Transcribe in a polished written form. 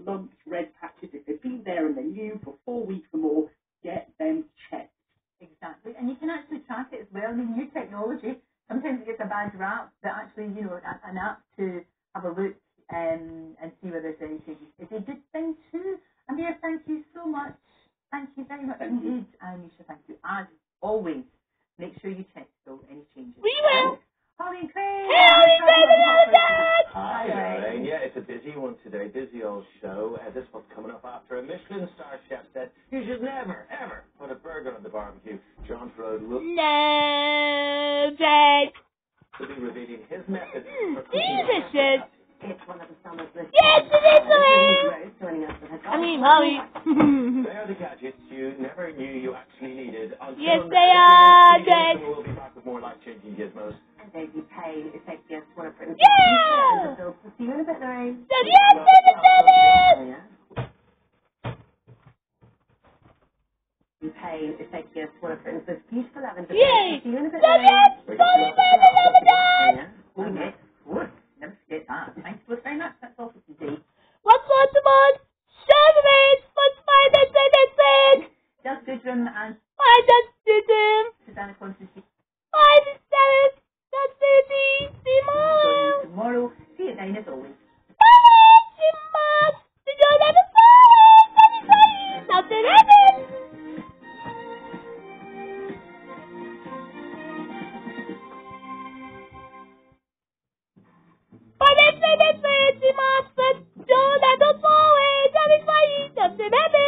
lumps, red patches, if they've been there and they're new for 4 weeks or more, get them checked. Exactly, and you can actually track it as well. I mean, new technology, sometimes it gets a bad rap, but actually, you know, an app to have a look and see whether there's any changes is a good thing too. Amir, thank you so much. Thank you very much indeed. And Misha, thank you. As always, make sure you check still any changes. We will. Holly and Craig. Hi, Lorraine. Yeah, it's a busy one today. Busy old show. This one's coming up after a Michelin star chef said you should never, ever put a burger on the barbecue. John Frode will Jake. be revealing his method for Delicious. It's one of the summer's list. Yes, it is, Rose joining us with her I mean, Holly. They are the gadgets you never knew you actually needed. Yes, they are, Jake. Jake. We'll be back with more life-changing gizmos. and Daisy Payne, effective waterproof. Yeah! So, see you in a bit, Lorraine. Yes, Payne, effective waterproof. This beautiful lavender. Yay! See you in a bit, So Lorraine. yes, Oh, yes, of course. Never forget that. Thanks so very much. That's all for today. What's on the board? Celebrate! Let's find us in it! Just Goodrum and Find us, Susan! Susanna Constantine. Find us, Derek! That's it, see you tomorrow! Tomorrow. See you at 9 as always. Nothing happened! But it's a fancy monster, don't let us fall away, nothing happened!